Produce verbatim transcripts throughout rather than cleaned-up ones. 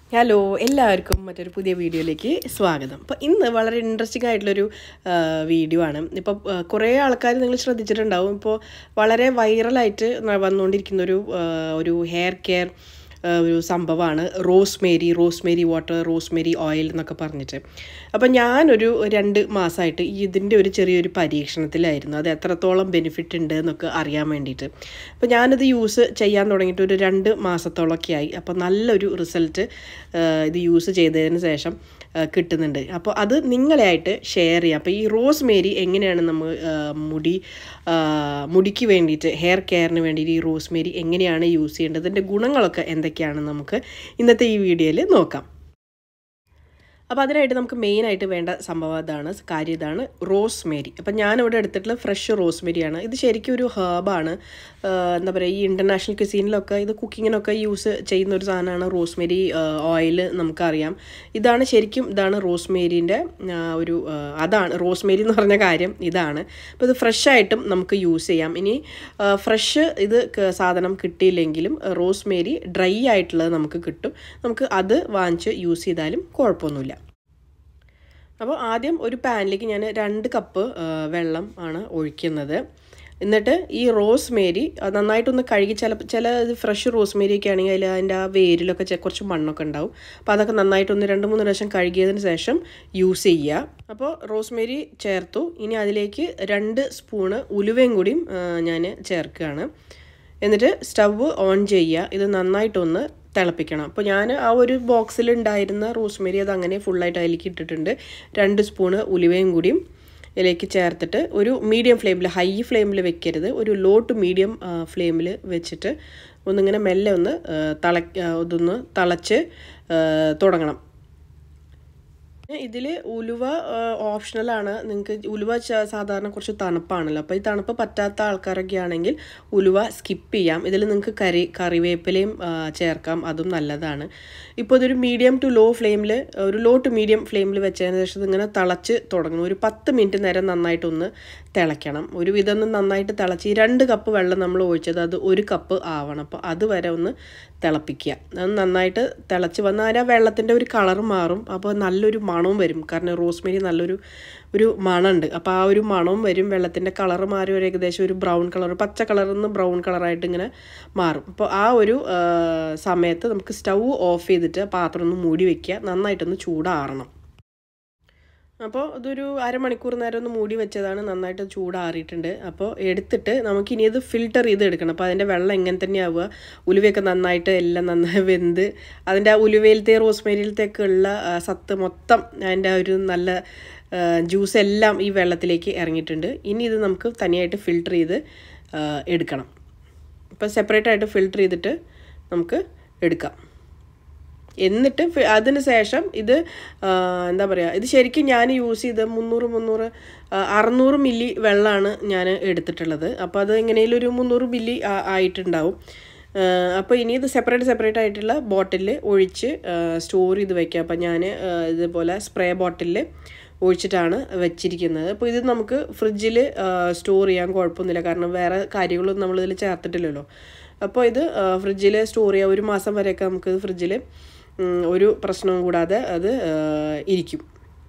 Hello, എല്ലാവർക്കും മറ്റൊരു പുതിയ വീഡിയോയിലേക്ക് സ്വാഗതം. അപ്പോൾ ഇന്ന് വളരെ ഇൻട്രസ്റ്റിംഗ് ആയിട്ടുള്ളൊരു വീഡിയോ ആണ്. ഇപ്പോൾ കുറേ ആൾക്കാർ നിങ്ങൾ ശ്രദ്ധിച്ചിട്ടുണ്ടാവും, ഇപ്പോൾ വളരെ വൈറലായിട്ട് വന്നുകൊണ്ടിരിക്കുന്നൊരു ഒരു ഹെയർ കെയർ ഒരു സംഭവമാണ് rosemary rosemary water rosemary oil എന്നൊക്കെ പറഞ്ഞിട്ട്. അപ്പം ഞാനൊരു രണ്ട് മാസമായിട്ട് ഇതിൻ്റെ ഒരു ചെറിയൊരു പരീക്ഷണത്തിലായിരുന്നു. അത് എത്രത്തോളം ബെനിഫിറ്റ് ഉണ്ട് എന്നൊക്കെ അറിയാൻ വേണ്ടിയിട്ട്. അപ്പോൾ ഞാനത് യൂസ് ചെയ്യാൻ തുടങ്ങിയിട്ട് ഒരു രണ്ട് മാസത്തോളമൊക്കെ ആയി. അപ്പോൾ നല്ലൊരു റിസൾട്ട് ഇത് യൂസ് ചെയ്തതിന് ശേഷം കിട്ടുന്നുണ്ട്. അപ്പോൾ അത് നിങ്ങളായിട്ട് ഷെയർ ചെയ്യാം. അപ്പോൾ ഈ റോസ്മേരി എങ്ങനെയാണ് നമ്മൾ മുടി മുടിക്ക് വേണ്ടിയിട്ട് ഹെയർ കെയറിന് വേണ്ടിയിട്ട് ഈ റോസ്മേരി എങ്ങനെയാണ് യൂസ് ചെയ്യേണ്ടത്, അതിൻ്റെ ഗുണങ്ങളൊക്കെ എന്തൊക്കെയാണ് നമുക്ക് ഇന്നത്തെ ഈ വീഡിയോയിൽ നോക്കാം. അപ്പോൾ അതിനായിട്ട് നമുക്ക് മെയിനായിട്ട് വേണ്ട സംഭവം ഇതാണ്, കാര്യം ഇതാണ്, റോസ്മേരി. അപ്പം ഞാനിവിടെ എടുത്തിട്ടുള്ള ഫ്രഷ് റോസ്മേരിയാണ്. ഇത് ശരിക്കും ഒരു ഹേർബാണ്. എന്താ പറയുക, ഈ ഇൻ്റർനാഷണൽ ക്യുസീനിലൊക്കെ ഇത് കുക്കിങ്ങിനൊക്കെ യൂസ് ചെയ്യുന്ന ഒരു സാധനമാണ് റോസ്മേരി ഓയിൽ. നമുക്കറിയാം ഇതാണ് ശരിക്കും ഇതാണ് റോസ്മേരിൻ്റെ ഒരു അതാണ് റോസ്മേരി എന്ന് പറഞ്ഞ കാര്യം ഇതാണ്. അപ്പോൾ ഇത് ഫ്രഷായിട്ടും നമുക്ക് യൂസ് ചെയ്യാം. ഇനി ഫ്രഷ് ഇത് സാധനം കിട്ടിയില്ലെങ്കിലും റോസ്മേരി ഡ്രൈ ആയിട്ടുള്ളത് നമുക്ക് കിട്ടും. നമുക്ക് അത് വാങ്ങിച്ച് യൂസ് ചെയ്താലും കുഴപ്പമൊന്നുമില്ല. അപ്പോൾ ആദ്യം ഒരു പാനിലേക്ക് ഞാൻ രണ്ട് കപ്പ് വെള്ളം ആണ് ഒഴിക്കുന്നത്. എന്നിട്ട് ഈ റോസ്മേരി നന്നായിട്ടൊന്ന് കഴുകി, ചില ചില ഫ്രഷ് റോസ്മേരി ഒക്കെ ആണെങ്കിൽ അതിൽ അതിൻ്റെ ആ വേരിലൊക്കെ കുറച്ച് മണ്ണൊക്കെ ഉണ്ടാവും. അപ്പോൾ അതൊക്കെ നന്നായിട്ടൊന്ന് രണ്ട് മൂന്ന് പ്രാവശ്യം കഴുകിയതിന് ശേഷം യൂസ് ചെയ്യുക. അപ്പോൾ റോസ്മേരി ചേർത്തു. ഇനി അതിലേക്ക് രണ്ട് സ്പൂണ് ഉലുവയും കൂടിയും ഞാൻ ചേർക്കുകയാണ്. എന്നിട്ട് സ്റ്റവ് ഓൺ ചെയ്യുക. ഇത് നന്നായിട്ടൊന്ന് തിളപ്പിക്കണം. അപ്പോൾ ഞാൻ ആ ഒരു ബോക്സിൽ ഉണ്ടായിരുന്ന റോസ്മേരി അത് അങ്ങനെ ഫുള്ളായിട്ട് അതിലേക്ക് ഇട്ടിട്ടുണ്ട്. രണ്ട് സ്പൂണ് ഉലുവയും കൂടിയും ഇതിലേക്ക് ചേർത്തിട്ട് ഒരു മീഡിയം ഫ്ലെയിമിൽ, ഹൈ ഫ്ലെയിമിൽ വെക്കരുത്, ഒരു ലോ ടു മീഡിയം ഫ്ലെയിമിൽ വെച്ചിട്ട് ഒന്നിങ്ങനെ മെല്ലെ ഒന്ന് തിള ഇതൊന്ന് തിളച്ച് തുടങ്ങണം. ഇതിൽ ഉലുവ ഓപ്ഷണലാണ്. നിങ്ങൾക്ക് ഉലുവ സാധാരണ കുറച്ച് തണുപ്പാണല്ലോ, അപ്പോൾ ഈ തണുപ്പ് പറ്റാത്ത ആൾക്കാരൊക്കെ ആണെങ്കിൽ ഉലുവ സ്കിപ്പ് ചെയ്യാം. ഇതിൽ നിങ്ങൾക്ക് കറി കറിവേപ്പിലയും ചേർക്കാം, അതും നല്ലതാണ്. ഇപ്പോൾ ഇതൊരു മീഡിയം ടു ലോ ഫ്ലെയിമിൽ, ഒരു ലോ ടു മീഡിയം ഫ്ലെയിമിൽ വെച്ചതിന് ശേഷം ഇതിങ്ങനെ തിളച്ച് തുടങ്ങണം. ഒരു പത്ത് മിനിറ്റ് നേരം നന്നായിട്ടൊന്ന് തിളയ്ക്കണം. ഒരു വിധം നന്നായിട്ട് തിളച്ച്, ഈ രണ്ട് കപ്പ് വെള്ളം നമ്മൾ ഒഴിച്ചത് അത് ഒരു കപ്പ് ആവണം. അപ്പോൾ അതുവരെ ഒന്ന് തിളപ്പിക്കുക. അത് നന്നായിട്ട് തിളച്ച് വന്നാൽ ആ വെള്ളത്തിൻ്റെ ഒരു കളർ മാറും. അപ്പോൾ നല്ലൊരു മണവും വരും. കാരണം റോസ്മേരി നല്ലൊരു ഒരു മണമുണ്ട്. അപ്പോൾ ആ ഒരു മണവും വരും. വെള്ളത്തിൻ്റെ കളർ മാറി ഒരു ഏകദേശം ഒരു ബ്രൗൺ കളർ, പച്ച കളറിൽ നിന്ന് ബ്രൗൺ കളറായിട്ട് ഇങ്ങനെ മാറും. അപ്പോൾ ആ ഒരു സമയത്ത് നമുക്ക് സ്റ്റൗ ഓഫ് ചെയ്തിട്ട് പാത്രം ഒന്ന് മൂടി വയ്ക്കുക. നന്നായിട്ടൊന്ന് ചൂടാറണം. അപ്പോൾ ഇതൊരു അരമണിക്കൂർ നേരം ഒന്ന് മൂടി വെച്ചതാണ്. നന്നായിട്ട് ചൂടാറിയിട്ടുണ്ട്. അപ്പോൾ എടുത്തിട്ട് നമുക്കിനി ഇത് ഫിൽട്ടർ ചെയ്ത് എടുക്കണം. അപ്പോൾ അതിൻ്റെ വെള്ളം എങ്ങനെ തന്നെ ആവുക, ഉലുവയൊക്കെ നന്നായിട്ട് എല്ലാം നന്നായി വെന്ത് അതിൻ്റെ ആ ഉലുവയിലത്തെ റോസ്മേരിയിലത്തേക്ക് ഉള്ള സത്ത് മൊത്തം അതിൻ്റെ ഒരു നല്ല ജ്യൂസ് എല്ലാം ഈ വെള്ളത്തിലേക്ക് ഇറങ്ങിയിട്ടുണ്ട്. ഇനി ഇത് നമുക്ക് തനിയായിട്ട് ഫിൽട്ടർ ചെയ്ത് എടുക്കണം. ഇപ്പോൾ സെപ്പറേറ്റ് ആയിട്ട് ഫിൽട്ടർ ചെയ്തിട്ട് നമുക്ക് എടുക്കാം. എന്നിട്ട് അതിന് ശേഷം ഇത് എന്താ പറയുക, ഇത് ശരിക്കും ഞാൻ യൂസ് ചെയ്ത് മുന്നൂറ് മുന്നൂറ് അറുന്നൂറ് മില്ലി വെള്ളമാണ് ഞാൻ എടുത്തിട്ടുള്ളത്. അപ്പോൾ അത് എങ്ങനെയും ഒരു മുന്നൂറ് മില്ലി ആയിട്ടുണ്ടാവും. അപ്പോൾ ഇനി ഇത് സെപ്പറേറ്റ് സെപ്പറേറ്റ് ആയിട്ടുള്ള ബോട്ടിലിൽ ഒഴിച്ച് സ്റ്റോർ ചെയ്ത് വയ്ക്കുക. അപ്പോൾ ഞാൻ ഇതുപോലെ സ്പ്രേ ബോട്ടിലിൽ ഒഴിച്ചിട്ടാണ് വെച്ചിരിക്കുന്നത്. അപ്പോൾ ഇത് നമുക്ക് ഫ്രിഡ്ജിൽ സ്റ്റോർ ചെയ്യാൻ കുഴപ്പമൊന്നുമില്ല, കാരണം വേറെ കാര്യങ്ങളൊന്നും നമ്മളിതിൽ ചേർത്തിട്ടില്ലല്ലോ. അപ്പോൾ ഇത് ഫ്രിഡ്ജിൽ സ്റ്റോർ ചെയ്യുക. ഒരു മാസം വരെയൊക്കെ നമുക്ക് ഫ്രിഡ്ജിൽ ഒരു പ്രശ്നവും കൂടാതെ അത് ഇരിക്കും.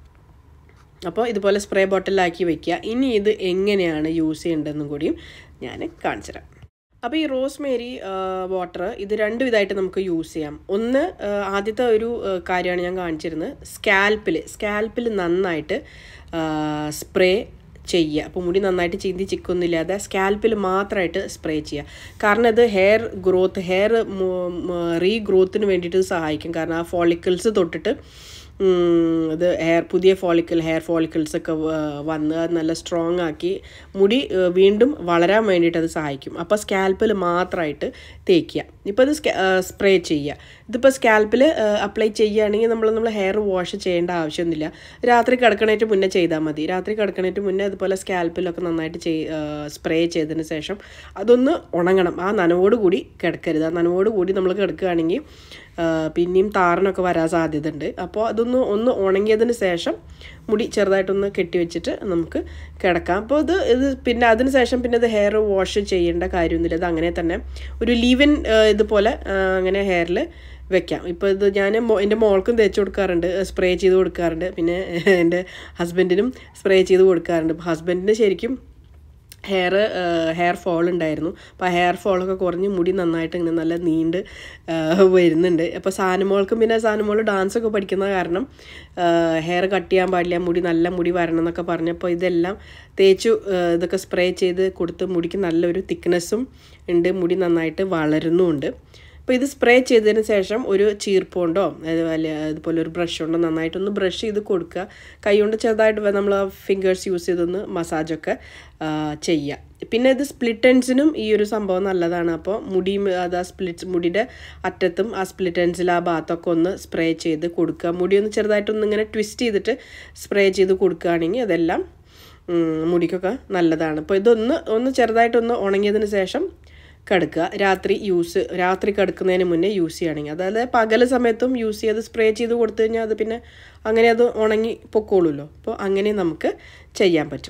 അപ്പോൾ ഇതുപോലെ സ്പ്രേ ബോട്ടിലാക്കി വയ്ക്കുക. ഇനി ഇത് എങ്ങനെയാണ് യൂസ് ചെയ്യേണ്ടതെന്നും കൂടിയും ഞാൻ കാണിച്ചു തരാം. അപ്പോൾ ഈ റോസ്മേരി വാട്ടർ ഇത് രണ്ട് വിധമായിട്ട് നമുക്ക് യൂസ് ചെയ്യാം. ഒന്ന്, ആദ്യത്തെ ഒരു കാര്യമാണ് ഞാൻ കാണിച്ചിരുന്നത്, സ്കാൽപ്പിൽ സ്കാൽപ്പിൽ നന്നായിട്ട് സ്പ്രേ ചെയ്യുക. അപ്പോൾ മുടി നന്നായിട്ട് ചീന്തി ചിക്കൊന്നുമില്ലാതെ സ്കാൽപ്പിൽ മാത്രമായിട്ട് സ്പ്രേ ചെയ്യുക. കാരണം ഇത് ഹെയർ ഗ്രോത്ത് ഹെയർ റീഗ്രോത്തിന് വേണ്ടിയിട്ട് സഹായിക്കും. കാരണം ആ ഫോളിക്കിൾസ് തൊട്ടിട്ട് ഇത് ഹെയർ പുതിയ ഫോളിക്കിൾ ഹെയർ ഫോളിക്കിൾസൊക്കെ വന്ന് അത് നല്ല സ്ട്രോങ് ആക്കി മുടി വീണ്ടും വളരാൻ വേണ്ടിയിട്ട് അത് സഹായിക്കും. അപ്പോൾ സ്കാൽപ്പിൽ മാത്രമായിട്ട് തേക്കുക. ഇപ്പോൾ ഇത് സ്പ്രേ ചെയ്യുക. ഇതിപ്പോൾ സ്കാൽപ്പിൽ അപ്ലൈ ചെയ്യുകയാണെങ്കിൽ നമ്മൾ നമ്മൾ ഹെയർ വാഷ് ചെയ്യേണ്ട ആവശ്യമൊന്നുമില്ല. രാത്രി കിടക്കണേറ്റ് മുന്നേ ചെയ്താൽ മതി. രാത്രി കിടക്കണേറ്റ് മുന്നേ അതുപോലെ സ്കാൽപ്പിലൊക്കെ നന്നായിട്ട് ചെയ് സ്പ്രേ ചെയ്തതിന് ശേഷം അതൊന്ന് ഉണങ്ങണം. ആ നനവോട് കൂടി കിടക്കരുത്. ആ നനവോട് കൂടി നമ്മൾ കിടക്കുകയാണെങ്കിൽ പിന്നെയും താരനൊക്കെ വരാൻ സാധ്യത ഉണ്ട്. അപ്പോൾ അതൊന്ന് ഒന്ന് ഉണങ്ങിയതിന് ശേഷം മുടി ചെറുതായിട്ടൊന്ന് കെട്ടി വെച്ചിട്ട് നമുക്ക് കിടക്കാം. അപ്പോൾ ഇത് ഇത് പിന്നെ അതിന് ശേഷം പിന്നെ ഇത് ഹെയർ വാഷ് ചെയ്യേണ്ട കാര്യമൊന്നുമില്ല. ഇത് അങ്ങനെ തന്നെ ഒരു ലീവൻ ഇതുപോലെ അങ്ങനെ ഹെയറിൽ വെക്കാം. ഇപ്പോൾ ഇത് ഞാൻ എൻ്റെ മോൾക്കും തേച്ച് കൊടുക്കാറുണ്ട്, സ്പ്രേ ചെയ്ത് കൊടുക്കാറുണ്ട്. പിന്നെ എൻ്റെ ഹസ്ബൻഡിനും സ്പ്രേ ചെയ്ത് കൊടുക്കാറുണ്ട്. അപ്പോൾ ഹസ്ബൻഡിന് ശരിക്കും ഹെയർ ഹെയർ ഫോൾ ഉണ്ടായിരുന്നു. അപ്പോൾ ആ ഹെയർ ഫോളൊക്കെ കുറഞ്ഞ് മുടി നന്നായിട്ട് ഇങ്ങനെ നല്ല നീണ്ട് വരുന്നുണ്ട്. അപ്പോൾ സാനുമോൾക്കും പിന്നെ സാനുമോൾ ഡാൻസൊക്കെ പഠിക്കുന്ന കാരണം ഹെയർ കട്ട് ചെയ്യാൻ പാടില്ല, മുടി നല്ല മുടി വരണം എന്നൊക്കെ പറഞ്ഞപ്പോൾ ഇതെല്ലാം തേച്ചു ഇതൊക്കെ സ്പ്രേ ചെയ്ത് കൊടുത്ത് മുടിക്ക് നല്ലൊരു തിക്നെസ്സും ഉണ്ട്, മുടി നന്നായിട്ട് വളരുന്നുമുണ്ട്. അപ്പോൾ ഇത് സ്പ്രേ ചെയ്തതിന് ശേഷം ഒരു ചീർപ്പുകൊണ്ടോ അതുപോലെ അതുപോലെ ഒരു ബ്രഷ് കൊണ്ടോ നന്നായിട്ടൊന്ന് ബ്രഷ് ചെയ്ത് കൊടുക്കുക. കൈ കൊണ്ട് ചെറുതായിട്ട് നമ്മൾ ഫിംഗേഴ്സ് യൂസ് ചെയ്തൊന്ന് മസാജൊക്കെ ചെയ്യുക. പിന്നെ ഇത് സ്പ്ലിറ്റ് എൻഡ്സിനും ഈ ഒരു സംഭവം നല്ലതാണ്. അപ്പോൾ മുടി അത് ആ സ്പ്ലിറ്റ് മുടിയുടെ അറ്റത്തും ആ സ്പ്ലിറ്റ് എൻഡ്സിൽ ആ ഭാഗത്തൊക്കെ ഒന്ന് സ്പ്രേ ചെയ്ത് കൊടുക്കുക. മുടി ഒന്ന് ചെറുതായിട്ടൊന്ന് ഇങ്ങനെ ട്വിസ്റ്റ് ചെയ്തിട്ട് സ്പ്രേ ചെയ്ത് കൊടുക്കുകയാണെങ്കിൽ അതെല്ലാം മുടിക്കൊക്കെ നല്ലതാണ്. അപ്പോൾ ഇതൊന്ന് ഒന്ന് ചെറുതായിട്ടൊന്ന് ഉണങ്ങിയതിന് ശേഷം കിടക്കുക. രാത്രി യൂസ് രാത്രി കിടക്കുന്നതിന് മുന്നേ യൂസ് ചെയ്യുകയാണെങ്കിൽ, അതായത് പകൽ സമയത്തും യൂസ് ചെയ്ത് സ്പ്രേ ചെയ്ത് കൊടുത്തു കഴിഞ്ഞാൽ അത് പിന്നെ അങ്ങനെ അത് ഉണങ്ങി പൊക്കോളുമല്ലോ. അപ്പോൾ അങ്ങനെ നമുക്ക് ചെയ്യാൻ പറ്റും.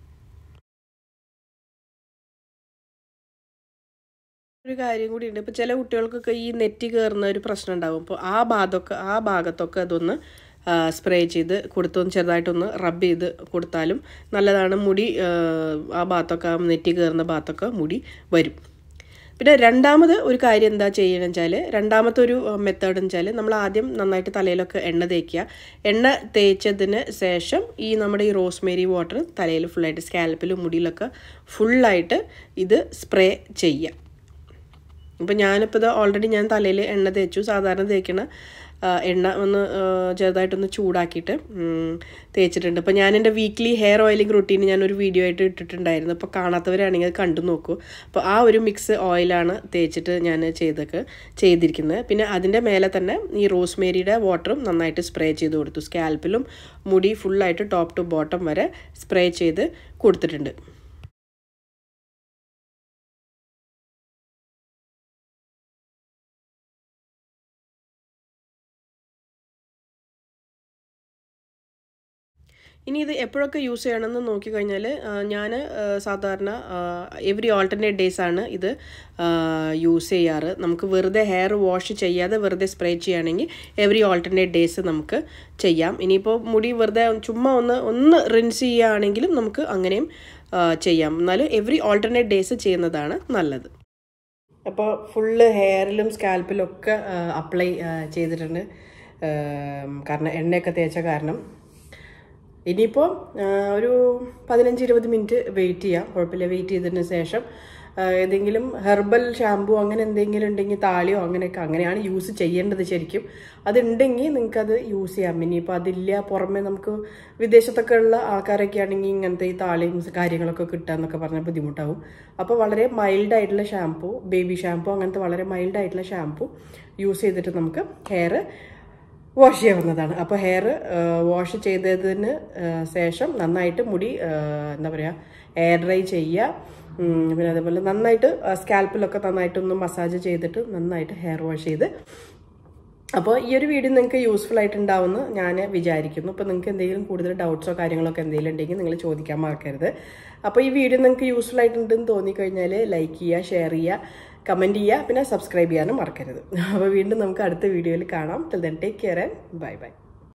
ഒരു കാര്യം കൂടി ഉണ്ട്. ഇപ്പോൾ ചില കുട്ടികൾക്കൊക്കെ ഈ നെറ്റി കയറുന്ന ഒരു പ്രശ്നം ഉണ്ടാകും. അപ്പോൾ ആ ഭാഗത്തൊക്കെ ആ ഭാഗത്തൊക്കെ അതൊന്ന് സ്പ്രേ ചെയ്ത് കൊടുത്തൊന്ന് ചെറുതായിട്ടൊന്ന് റബ്ബ് ചെയ്ത് കൊടുത്താലും നല്ലതാണ്. മുടി ആ ഭാഗത്തൊക്കെ നെറ്റി കയറുന്ന ഭാഗത്തൊക്കെ മുടി വരും. പിന്നെ രണ്ടാമത് ഒരു കാര്യം എന്താ ചെയ്യണമെന്ന് വെച്ചാൽ, രണ്ടാമത്തെ ഒരു മെത്തേഡ് എന്ന് വെച്ചാൽ നമ്മൾ ആദ്യം നന്നായിട്ട് തലയിലൊക്കെ എണ്ണ തേക്കുക. എണ്ണ തേച്ചതിന് ശേഷം ഈ നമ്മുടെ ഈ റോസ്മേരി വാട്ടർ തലയിൽ ഫുള്ളായിട്ട് സ്കാൽപ്പിലും മുടിയിലൊക്കെ ഫുള്ളായിട്ട് ഇത് സ്പ്രേ ചെയ്യുക. ഇപ്പോൾ ഞാനിപ്പോൾ ഇത് ഓൾറെഡി ഞാൻ തലയിൽ എണ്ണ തേച്ചു. സാധാരണ തേക്കണ എണ്ണ ഒന്ന് ചെറുതായിട്ടൊന്ന് ചൂടാക്കിയിട്ട് തേച്ചിട്ടുണ്ട്. അപ്പോൾ ഞാൻ എൻ്റെ വീക്ക്ലി ഹെയർ ഓയിലിംഗ് റുട്ടീൻ ഞാനൊരു വീഡിയോ ആയിട്ട് ഇട്ടിട്ടുണ്ടായിരുന്നു. അപ്പോൾ കാണാത്തവരാണെങ്കിൽ അത് കണ്ടു നോക്കൂ. അപ്പോൾ ആ ഒരു മിക്സ് ഓയിലാണ് തേച്ചിട്ട് ഞാൻ ചെയ്തൊക്കെ ചെയ്തിരിക്കുന്നത്. പിന്നെ അതിൻ്റെ മേലെ തന്നെ ഈ റോസ്മേരിയുടെ വാട്ടറും നന്നായിട്ട് സ്പ്രേ ചെയ്ത് കൊടുത്തു. സ്കാൽപ്പിലും മുടി ഫുള്ളായിട്ട് ടോപ്പ് ടു ബോട്ടം വരെ സ്പ്രേ ചെയ്ത് കൊടുത്തിട്ടുണ്ട്. ഇനി ഇത് എപ്പോഴൊക്കെ യൂസ് ചെയ്യണമെന്ന് നോക്കിക്കഴിഞ്ഞാൽ ഞാൻ സാധാരണ എവറി ഓൾട്ടർനേറ്റ് ഡേയ്സ് ആണ് ഇത് യൂസ് ചെയ്യാറ്. നമുക്ക് വെറുതെ ഹെയർ വാഷ് ചെയ്യാതെ വെറുതെ സ്പ്രേ ചെയ്യുകയാണെങ്കിൽ എവറി ഓൾട്ടർനേറ്റ് ഡേയ്സ് നമുക്ക് ചെയ്യാം. ഇനിയിപ്പോൾ മുടി വെറുതെ ചുമ്മാ ഒന്ന് ഒന്ന് റിൻസ് ചെയ്യുകയാണെങ്കിലും നമുക്ക് അങ്ങനെയും ചെയ്യാം. എന്നാലും എവറി ഓൾട്ടർനേറ്റ് ഡേയ്സ് ചെയ്യുന്നതാണ് നല്ലത്. അപ്പോൾ ഫുള്ള് ഹെയറിലും സ്കാൽപ്പിലും ഒക്കെ അപ്ലൈ ചെയ്തിട്ടുണ്ട്. കാരണം എണ്ണയൊക്കെ തേച്ച കാരണം. ഇനിയിപ്പോൾ ഒരു പതിനഞ്ച് ഇരുപത് മിനിറ്റ് വെയിറ്റ് ചെയ്യാം, കുഴപ്പമില്ല. വെയിറ്റ് ചെയ്തതിന് ശേഷം ഏതെങ്കിലും ഹെർബൽ ഷാമ്പു അങ്ങനെ എന്തെങ്കിലും ഉണ്ടെങ്കിൽ താളിയോ അങ്ങനെയൊക്കെ അങ്ങനെയാണ് യൂസ് ചെയ്യേണ്ടത് ശരിക്കും. അതുണ്ടെങ്കിൽ നിങ്ങൾക്കത് യൂസ് ചെയ്യാം. ഇനിയിപ്പോൾ അതില്ല, പുറമെ നമുക്ക് വിദേശത്തൊക്കെ ഉള്ള ആൾക്കാരൊക്കെ ആണെങ്കിൽ ഇങ്ങനത്തെ ഈ താളിയും കാര്യങ്ങളൊക്കെ കിട്ടാമെന്നൊക്കെ പറഞ്ഞാൽ ബുദ്ധിമുട്ടാവും. അപ്പോൾ വളരെ മൈൽഡായിട്ടുള്ള ഷാമ്പു, ബേബി ഷാമ്പു അങ്ങനത്തെ വളരെ മൈൽഡായിട്ടുള്ള ഷാമ്പു യൂസ് ചെയ്തിട്ട് നമുക്ക് ഹെയർ വാഷ് ചെയ്യാവുന്നതാണ്. അപ്പോൾ ഹെയർ വാഷ് ചെയ്തതിന് ശേഷം നന്നായിട്ട് മുടി എന്താ പറയുക എയർ ഡ്രൈ ചെയ്യുക. പിന്നെ അതേപോലെ നന്നായിട്ട് സ്കാൽപ്പിലൊക്കെ നന്നായിട്ടൊന്ന് മസാജ് ചെയ്തിട്ട് നന്നായിട്ട് ഹെയർ വാഷ് ചെയ്ത്. അപ്പോൾ ഈ ഒരു വീഡിയോ നിങ്ങൾക്ക് യൂസ്ഫുൾ ആയിട്ടുണ്ടാവുമെന്ന് ഞാൻ വിചാരിക്കുന്നു. അപ്പോൾ നിങ്ങൾക്ക് എന്തെങ്കിലും കൂടുതൽ ഡൗട്ട്സോ കാര്യങ്ങളൊക്കെ എന്തെങ്കിലും ഉണ്ടെങ്കിൽ നിങ്ങൾ ചോദിക്കാൻ മറക്കരുത്. അപ്പോൾ ഈ വീഡിയോ നിങ്ങൾക്ക് യൂസ്ഫുൾ ആയിട്ടുണ്ടെന്ന് തോന്നിക്കഴിഞ്ഞാൽ ലൈക്ക് ചെയ്യുക, ഷെയർ ചെയ്യുക, കമൻറ്റ് ചെയ്യുക, പിന്നെ സബ്സ്ക്രൈബ് ചെയ്യാനും മറക്കരുത്. അപ്പോൾ വീണ്ടും നമുക്ക് അടുത്ത വീഡിയോയിൽ കാണാം. Till then take care and bye by.